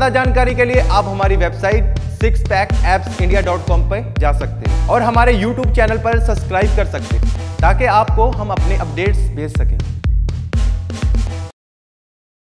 ज्यादा जानकारी के लिए आप हमारी वेबसाइट sixpackappsindia.com पर जा सकते हैं और हमारे YouTube चैनल पर सब्सक्राइब कर सकते हैं ताकि आपको हम अपने अपडेट्स भेज सकें।